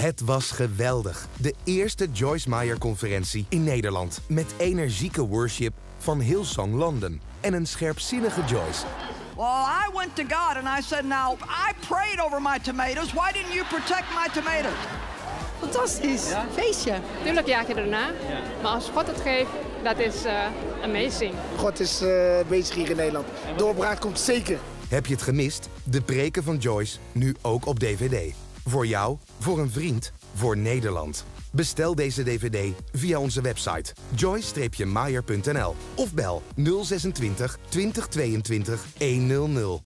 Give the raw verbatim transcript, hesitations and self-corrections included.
Het was geweldig. De eerste Joyce Meyer-conferentie in Nederland. Met energieke worship van Hillsong London. En een scherpzinnige Joyce. Well, I went to God and I said, now, I prayed over my tomatoes. Why didn't you protect my tomatoes? Fantastisch. Ja? Feestje. Tuurlijk jaag je erna. Ja. Maar als God het geeft, dat is uh, amazing. God is uh, bezig hier in Nederland. Doorbraak komt zeker. Heb je het gemist? De preken van Joyce, nu ook op D V D. Voor jou, voor een vriend, voor Nederland. Bestel deze D V D via onze website joyce Meyer punt n l of bel nul zesentwintig twintig tweeëntwintig honderd.